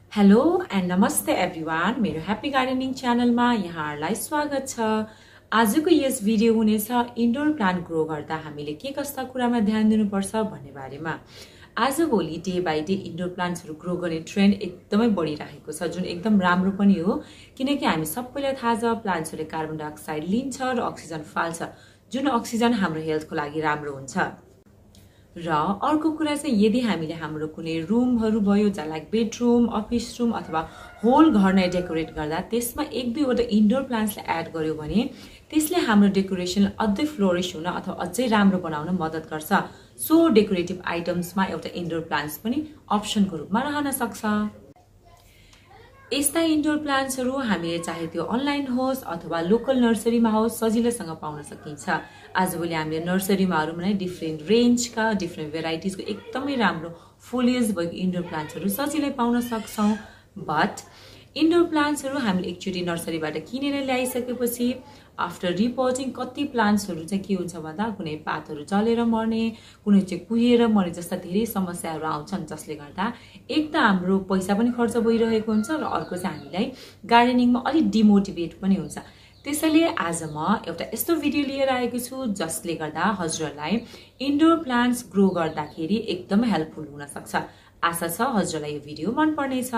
Hello and नमस्ते everyone मेरो happy gardening च्यानलमा यहाँहरुलाई स्वागत छ। आजको यस भिडियो हुनेछ इन्डोर प्लान्ट ग्रो गर्दा हामीले के कस्ता कुरामा ध्यान दिनुपर्छ भन्ने बारेमा। आजभोलि डे बाइ डे इन्डोर प्लान्ट्सहरु ग्रो गर्ने ट्रेन्ड एकदमै बढिरहेको छ, जुन एकदम राम्रो पनि हो किनकि हामी सबैलाई थाहा छ प्लान्ट्सहरुले कार्बन डाइअक्साइड लिन्छ र अक्सिजन फाल्छ, जुन अक्सिजन हाम्रो हेल्थको लागि राम्रो हुन्छ। र अर्को कुरा चाहिँ यदि हामीले हाम्रो कुनै रुमहरु भयो जसलाई बेडरुम, अफिस रुम अथवा होल घर नै डेकोरेट गर्दा त्यसमा एक दुईवटा इन्डोर प्लान्ट्सलाई एड गर्यो भने त्यसले हाम्रो डेकोरेसन अझै फ्लोरिश हुन अथवा अझै राम्रो बनाउन मद्दत गर्छ। सो डेकोरेटिभ आइटम्समा एउटा इन्डोर प्लान्ट्स पनि अप्सनको रूपमा रहन सक्छ। यस्ता इन्डोर प्लान्ट्सहरु हामीले चाहे त्यो अनलाइन होस् अथवा लोकल नर्सरीमा होस् सजिलैसँग पाउन सकिन्छ। आजभोलि हामीले नर्सरीमाहरु पनि डिफरेन्ट रेन्जका डिफरेन्ट भेराइटिजको एकदमै राम्रो फोलिएज भएको इन्डोर प्लान्ट्सहरु सजिलै पाउन सक्छौं। बट इन्डोर प्लान्ट्सहरु हामीले एकचोटी नर्सरीबाट किनेर ल्याइसकेपछि आफ्टर रिपोर्टिङ कति प्लान्ट्सहरु चाहिँ के हुन्छ भन्दा कुनै पातहरु जलेर मर्ने, कुनै चाहिँ कुहिएर मर्ने जस्ता धेरै समस्याहरु आउँछन्, जसले गर्दा एक त हाम्रो पैसा पनि खर्च भइरहेको हुन्छ र अर्को चाहिँ हामीलाई गार्डनिङमा अलि डिमोटिभेट पनि हुन्छ। त्यसैले आज म एउटा यस्तो भिडियो लिएर आएको छु जसले गर्दा हजुरहरुलाई इन्डोर प्लान्ट्स ग्रो गर्दाखेरि एकदमै हेल्पफुल हुन सक्छ। आशा छ हजुरहरुलाई यो भिडियो मन पर्नेछ।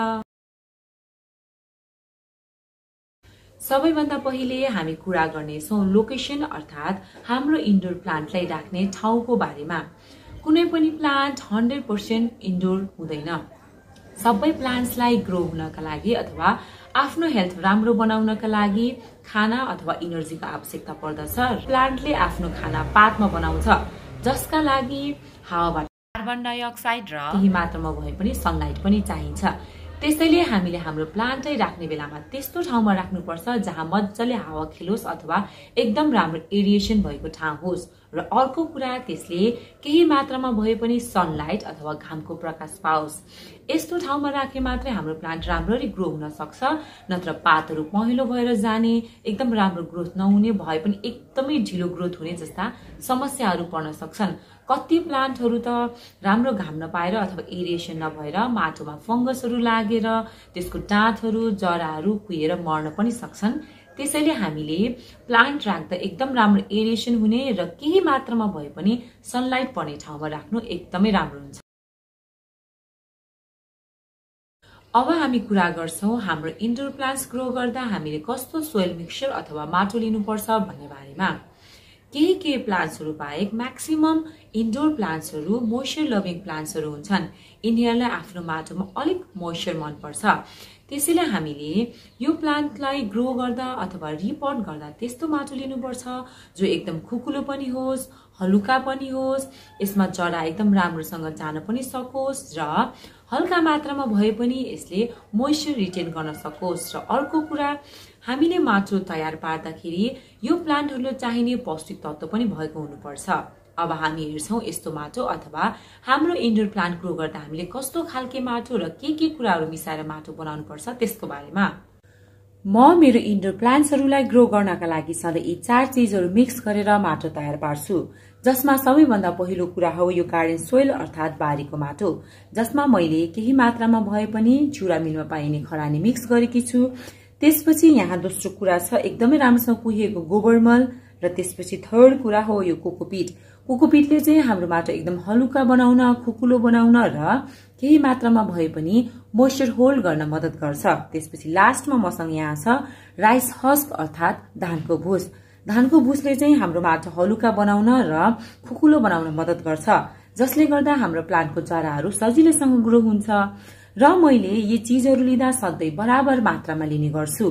सबैभन्दा पहिले हामी कुरा गर्नेछौं लोकेसन अर्थात हाम्रो इन्डोर प्लान्टलाई राख्ने ठाउँको बारेमा। कुनै पनि प्लान्ट 100% इन्डोर हुँदैन। सबै प्लान्ट्सलाई ग्रो हुनका लागि अथवा आफ्नो हेल्थ राम्रो बनाउनका लागि खाना अथवा एनर्जीको आवश्यकता पर्दछ। प्लान्टले आफ्नो खाना पातमा बनाउँछ, जसका लागि हावाबाट कार्बन डाइअक्साइड र केही मात्रामा भए पनि सनलाइट पनि चाहिन्छ। त्यसैले हामीले हाम्रो प्लान्टलाई राख्ने बेलामा त्यस्तो ठाउँमा राख्नुपर्छ जहाँ मज्जाले हावा खेलोस् अथवा एकदम राम्रो एरिएसन भएको ठाउँ होस्। र अर्को कुरा त्यसले केही मात्रामा भए पनि सनलाइट अथवा घामको प्रकाश पाओस्। यस्तो ठाउँमा राखे मात्रै हाम्रो प्लान्ट राम्ररी ग्रो हुन सक्छ, नत्र पातहरु पहेँलो भएर जाने, एकदम राम्रो ग्रोथ नहुने, भए पनि एकदमै ढिलो ग्रोथ हुने जस्ता समस्याहरु पर्न सक्छन्। कति प्लान्टहरु त राम्रो घाम नपाएर अथवा एरिएसन नभएर माटोमा फंगसहरु लागेर त्यसको डाँठहरु जराहरु कुहिएर मर्न पनि सक्छन्। त्यसैले हामीले प्लान्ट राख्दा एकदम राम्रो एरिएसन हुने र केही मात्रामा भए पनि सनलाइट पर्ने ठाउँमा राख्नु एकदमै राम्रो हुन्छ। अब हामी कुरा गर्छौं हाम्रो इन्डोर प्लान्ट्स ग्रो गर्दा हामीले कस्तो सोइल मिक्सचर अथवा माटो लिनुपर्छ भन्ने बारेमा। केही प्लान्ट्सहरु बाहेक म्याक्सिमम इन्डोर प्लान्ट्सहरु मोइस्चर लभिङ प्लान्ट्सहरु हुन्छन्। यिनीहरुलाई आफ्नो माटोमा अलिक मोइस्चर मन पर्छ। त्यसैले हामीले यो प्लान्टलाई ग्रो गर्दा अथवा रिपोर्ट गर्दा त्यस्तो माटो लिनुपर्छ जो एकदम खुकुलो पनि होस्, हलुका पनि होस्, यसमा जरा एकदम राम्रोसँग जान पनि सकोस् र हल्का मात्रामा भए पनि यसले मोइस्चर रिटेन गर्न सकोस्। र अर्को कुरा हामीले माटो तयार पार्दाखेरि यो प्लान्टहरुले चाहिने पौष्टिक तत्व पनि भएको हुनुपर्छ। अब हामी हेर्छौं यस्तो माटो अथवा हाम्रो इन्डोर प्लान्ट ग्रो गर्दा हामीले कस्तो खालके माटो र के कुराहरु मिसाएर माटो बनाउनु पर्छ त्यसको बारेमा। म मेरो इन्डोर प्लान्ट्सहरुलाई ग्रो गर्नका लागि सधैं यी 4 चीजहरु मिक्स गरेर माटो तयार पार्छु, जसमा सबैभन्दा पहिलो कुरा हो यो गार्डन सोइल अर्थात बारीको माटो, जसमा मैले केही मात्रामा भए पनि चुरा मिलमा पाइने खरानी मिक्स गरेकी छु। त्यसपछि यहाँ दोस्रो कुरा छ एकदमै राम्रोसँग कुहिएको गोबर मल र त्यसपछि थर्ड कुरा हो यो कोकोपिट। कोकोपिटले चाहिँ हाम्रो माटो एकदम हलुका बनाउन, खुकुलो बनाउन र केही मात्रामा भए पनि मोइस्चर होल्ड गर्न मद्दत गर्छ। त्यसपछि लास्टमा मसँग यहाँ छ राइस हस्क अर्थात धानको भुस। धानको भुसले चाहिँ हाम्रो माटो हलुका बनाउन र खुकुलो बनाउन मद्दत गर्छ, जसले गर्दा हाम्रो प्लान्टको जराहरु सजिलैसँग ग्रो हुन्छ। र मैले यी चीजहरु लिँदा सधैं बराबर मात्रामा लिने गर्छु।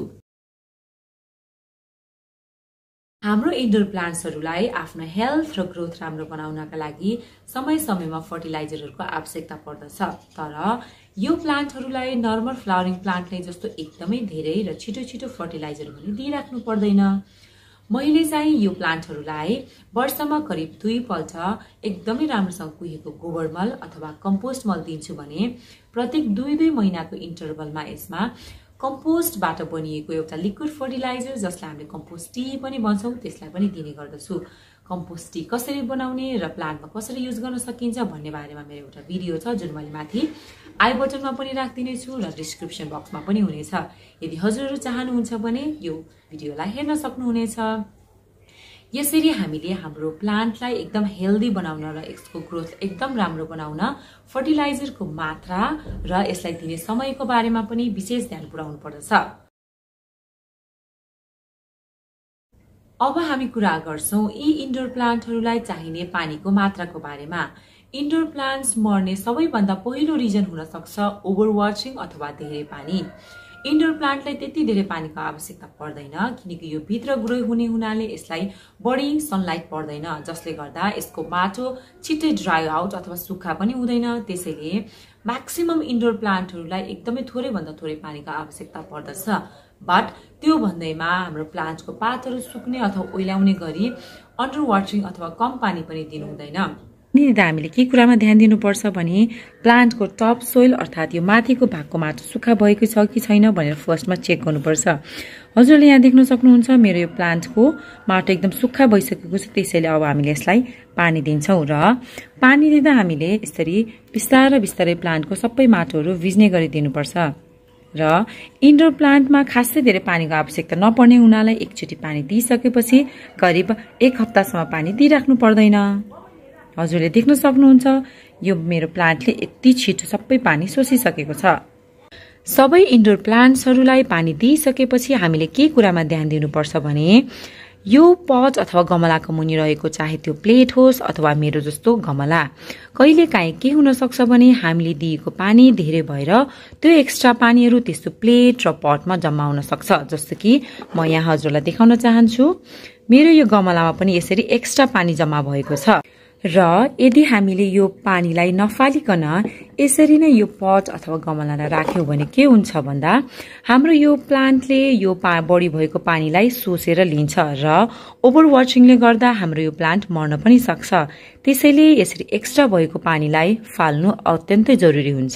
हाम्रो इन्डोर प्लान्ट्सहरुलाई आफ्नो हेल्थ र ग्रोथ राम्रो बनाउनका लागि समय समयमा फर्टिलाइजरहरुको आवश्यकता पर्दछ। तर यो प्लान्टहरुलाई नर्मल फ्लावरिङ प्लान्टले जस्तो एकदमै धेरै र छिटो फर्टिलाइजर पनि दिइराख्नु पर्दैन। मैले चाहिँ यो प्लान्टहरुलाई वर्षमा करिब 2 पल्ट एकदमै राम्रोसँग कुहिएको गोबर मल अथवा कम्पोस्ट मल दिन्छु भने प्रत्येक 2 महिनाको इन्टरभलमा यसमा कम्पोस्टबाट बनिएको एउटा लिक्विड फर्टिलाइजर जसलाई हामीले कम्पोस्ट टी पनि भन्छौं त्यसलाई पनि दिने गर्दछु। कम्पोस्ट टी कसरी बनाउने र प्लान्टमा कसरी युज गर्न सकिन्छ भन्ने बारेमा मेरो एउटा भिडियो छ जुन मैले माथि आई बटनमा पनि राख्दिने छु र डिस्क्रिप्सन बक्समा पनि हुनेछ। यदि हजुरहरू चाहनुहुन्छ भने यो भिडियोलाई हेर्न सक्नुहुनेछ। यसरी हामीले हाम्रो प्लान्टलाई एकदम हेल्दी बनाउन र यसको ग्रोथ एकदम राम्रो बनाउन फर्टिलाइजरको मात्रा र यसलाई दिने समयको बारेमा पनि विशेष ध्यान पुर्याउनु पर्दछ। अब हामी कुरा गर्छौं यी इन्डोर प्लान्टहरूलाई चाहिने पानीको मात्राको बारेमा। इन्डोर प्लान्ट्स मर्ने सबैभन्दा पहिलो रिजन हुन सक्छ ओभर वाचिङ अथवा धेरै पानी। इन्डोर प्लान्टलाई त्यति धेरै पानीको आवश्यकता पर्दैन किनकि यो भित्र ग्रो हुने हुनाले यसलाई बढी सनलाइट पर्दैन, जसले गर्दा यसको माटो छिट्टै ड्राई आउट अथवा सुक्खा पनि हुँदैन। त्यसैले म्याक्सिमम इन्डोर प्लान्टहरूलाई एकदमै थोरै भन्दा थोरै पानीको आवश्यकता पर्दछ। बट त्यो भन्दैमा हाम्रो प्लान्टको पातहरू सुक्ने अथवा ओइलाउने गरी अन्डर वाटरिङ अथवा कम पानी पनि दिनु हुँदैन। हामीले के कुरामा ध्यान दिनुपर्छ भने प्लान्टको टप सोइल अर्थात् यो माथिको भागको माटो सुक्खा भएको छ कि छैन भनेर फर्स्टमा चेक गर्नुपर्छ। हजुरले यहाँ देख्न सक्नुहुन्छ मेरो यो प्लान्टको माटो एकदम सुक्खा भइसकेको छ, त्यसैले अब हामीले यसलाई पानी दिन्छौँ र पानी दिँदा हामीले यसरी बिस्तारै बिस्तारै प्लान्टको सबै माटोहरू भिज्ने गरी दिनुपर्छ। र इन्डोर प्लान्टमा खासै धेरै पानीको आवश्यकता नपर्ने हुनाले एकचोटि पानी दिइसकेपछि करिब 1 हप्तासम्म पानी दिइराख्नु पर्दैन। हजुरले देख्न सक्नुहुन्छ यो मेरो प्लान्टले यति छिटो सबै पानी सोसिसकेको छ। सबै इन्डोर प्लान्ट्सहरूलाई पानी दिइसकेपछि हामीले के कुरामा ध्यान दिनुपर्छ भने यो पट अथवा गमलाको मुनि रहेको चाहे त्यो प्लेट होस् अथवा मेरो जस्तो गमला, कहिलेकाहीँ के हुन सक्छ भने हामीले दिएको पानी धेरै भएर त्यो एक्स्ट्रा पानीहरू त्यस्तो प्लेट र पटमा जम्मा हुन सक्छ। जस्तो कि म यहाँ हजुरलाई देखाउन चाहन्छु मेरो यो गमलामा पनि यसरी एक्स्ट्रा पानी जम्मा भएको छ र यदि हामीले यो पानीलाई नफालिकन यसरी नै यो पट अथवा गमलालाई राख्यौं भने के हुन्छ भन्दा हाम्रो यो प्लान्टले यो बढी भएको पानीलाई सोसेर लिन्छ र ओभर वाचिङले गर्दा हाम्रो यो प्लान्ट मर्न पनि सक्छ। त्यसैले यसरी एक्स्ट्रा भएको पानीलाई फाल्नु अत्यन्तै जरुरी हुन्छ।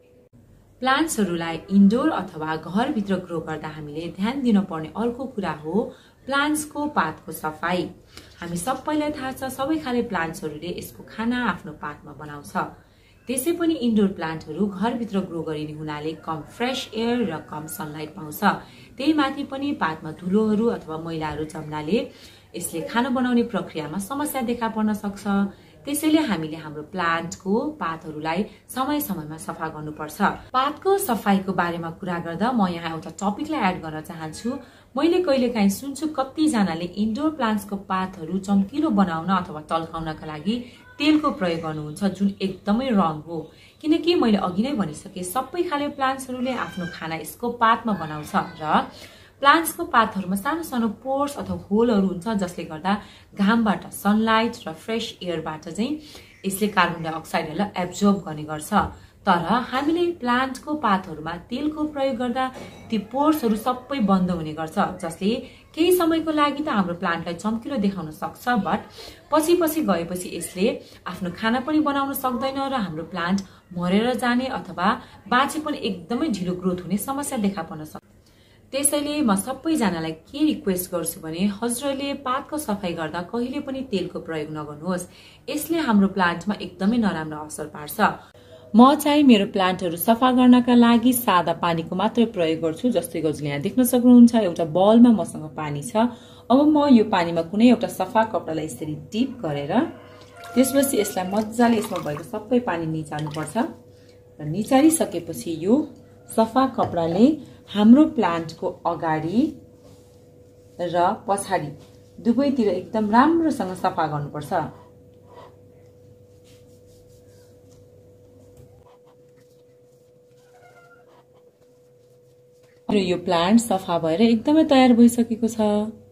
प्लान्ट्सहरूलाई इन्डोर अथवा घरभित्र ग्रो गर्दा हामीले ध्यान दिनुपर्ने अर्को कुरा हो प्लान्ट्सको पातको सफाई। हामी सबैलाई थाहा छ सबै खाले प्लान्ट्सहरूले यसको खाना आफ्नो पातमा बनाउँछ। त्यसै पनि इन्डोर प्लान्टहरू घरभित्र ग्रो गरिने हुनाले कम फ्रेश एयर र कम सनलाइट पाउँछ। त्यही माथि पनि पातमा धुलोहरू अथवा मैलाहरू जम्नाले यसले खाना बनाउने प्रक्रियामा समस्या देखा पर्न सक्छ। त्यसैले हामीले हाम्रो प्लान्टको पातहरूलाई समय समयमा सफा गर्नुपर्छ। पातको सफाईको बारेमा कुरा गर्दा म यहाँ एउटा टपिकलाई एड गर्न चाहन्छु। मैले कहिलेकाहीँ सुन्छु कतिजनाले इन्डोर प्लान्ट्सको पातहरू चम्किलो बनाउन अथवा टल्काउनका लागि तेलको प्रयोग गर्नुहुन्छ जुन एकदमै रङ हो। किनकि मैले अघि नै भनिसके सबै खाले प्लान्ट्सहरूले आफ्नो खाना यसको पातमा बनाउँछ र प्लान्ट्सको पातहरूमा सानो सानो पोर्स अथवा होलहरू हुन्छ जसले गर्दा घामबाट सनलाइट र फ्रेश एयरबाट चाहिँ यसले कार्बन डाइअक्साइडहरूलाई एब्जर्ब गर्ने गर्छ। तर हामीले प्लान्टको पातहरूमा तेलको प्रयोग गर्दा ती पोर्सहरू सबै बन्द हुने गर्छ जसले केही समयको लागि त हाम्रो प्लान्टलाई चम्किलो देखाउन सक्छ बट पछि गएपछि यसले आफ्नो खाना पनि बनाउन सक्दैन र हाम्रो प्लान्ट मरेर जाने अथवा बाँचे पनि एकदमै ढिलो ग्रोथ हुने समस्या देखा पर्न सक्छ। त्यसैले म सबैजनालाई के रिक्वेस्ट गर्छु भने हजुरहरूले पातको सफाई गर्दा कहिले पनि तेलको प्रयोग नगर्नुहोस्। यसले हाम्रो प्लान्टमा एकदमै नराम्रो असर पार्छ। म चाहिँ मेरो प्लान्टहरू सफा गर्नका लागि सादा पानीको मात्रै प्रयोग गर्छु। जस्तै हजुरले यहाँ देख्न सक्नुहुन्छ एउटा बलमा मसँग पानी छ। अब म यो पानीमा कुनै एउटा सफा कपडालाई यसरी डिप गरेर त्यसपछि यसलाई मजाले यसमा भएको सबै पानी निचाल्नुपर्छ र निचालिसकेपछि यो सफा कपडाले हाम्रो प्लान्टको अगाडि र पछाडि दुवैतिर एकदम राम्रोसँग सफा गर्नुपर्छ। र यो प्लान्ट सफा भएर एकदमै तयार भइसकेको छ।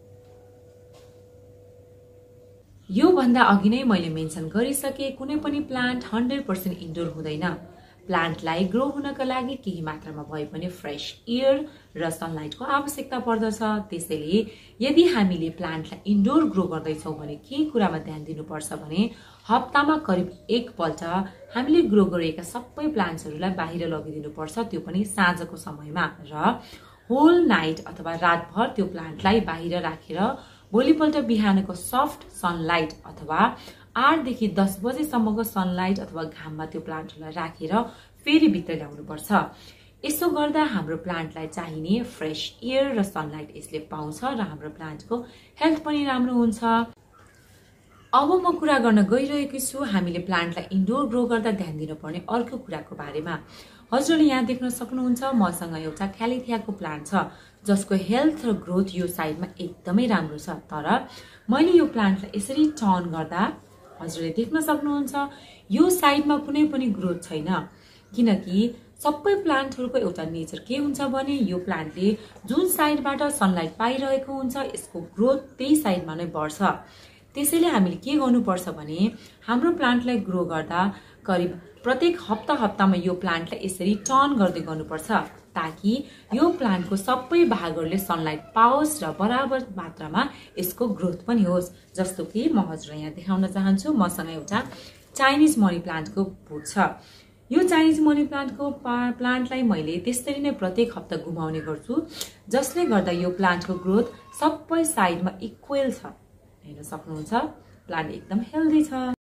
यो भन्दा अघि नै मैले मेन्सन गरिसके कुनै पनि प्लान्ट 100% इन्डोर हुँदैन। प्लान्टलाई ग्रो हुनका लागि केही मात्रामा भए पनि फ्रेश एयर र सनलाइटको आवश्यकता पर्दछ। त्यसैले यदि हामीले प्लान्टलाई इन्डोर ग्रो गर्दैछौँ भने के कुरामा ध्यान दिनुपर्छ भने हप्तामा करिब 1 पल्ट हामीले ग्रो गरेका सबै प्लान्ट्सहरूलाई बाहिर लगिदिनुपर्छ, त्यो पनि साँझको समयमा र होल नाइट अथवा रातभर त्यो प्लान्टलाई बाहिर राखेर भोलिपल्ट बिहानको सफ्ट सनलाइट अथवा 8 देखि 10 बजेसम्मको सनलाइट अथवा घाममा त्यो प्लान्टहरूलाई राखेर फेरि भित्र ल्याउनुपर्छ। यसो गर्दा हाम्रो प्लान्टलाई चाहिने फ्रेश एयर र सनलाइट यसले पाउँछ र हाम्रो प्लान्टको हेल्थ पनि राम्रो हुन्छ। अब म कुरा गर्न गइरहेको छु हामीले प्लान्टलाई इन्डोर ग्रो गर्दा ध्यान दिनुपर्ने अर्को कुराको बारेमा। हजुरले यहाँ देख्न सक्नुहुन्छ मसँग एउटा क्यालिथियाको प्लान्ट छ जसको हेल्थ र ग्रोथ यो साइडमा एकदमै राम्रो छ। तर मैले यो प्लान्टलाई यसरी टर्न गर्दा हजुरले देख्न सक्नुहुन्छ यो साइडमा कुनै पनि ग्रोथ छैन, किनकि सबै प्लान्टहरूको एउटा नेचर के हुन्छ भने यो प्लान्टले जुन साइडबाट सनलाइट पाइरहेको हुन्छ यसको ग्रोथ त्यही साइडमा नै बढ्छ। त्यसैले हामीले के गर्नुपर्छ भने हाम्रो प्लान्टलाई ग्रो गर्दा करिब प्रत्येक हप्तामा यो प्लान्टलाई यसरी टर्न गर्दै गर्नुपर्छ ताकि यो प्लान्टको सबै भागहरूले सनलाइट पाओस् र बराबर मात्रामा यसको ग्रोथ पनि होस्। जस्तो कि म हजुरलाई यहाँ देखाउन चाहन्छु, मसँग एउटा चाइनिज मनी प्लान्टको बोट छ। यो चाइनिज मनी प्लान्टको प्लान्टलाई मैले त्यसरी नै प्रत्येक हप्ता घुमाउने गर्छु जसले गर्दा यो प्लान्टको ग्रोथ सबै साइडमा इक्वल छ। हेर्न सक्नुहुन्छ प्लान्ट एकदम हेल्दी छ।